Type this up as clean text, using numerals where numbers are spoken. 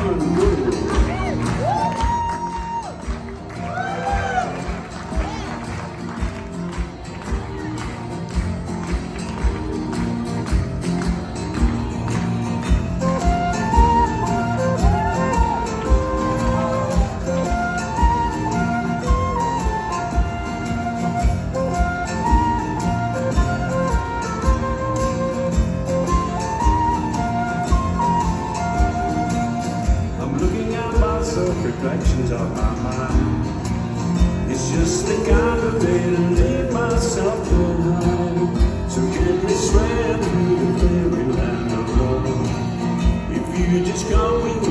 and roll. Reflections of my mind. It's just the kind of day to leave myself behind. So can we swear through the fairyland alone? If you just come with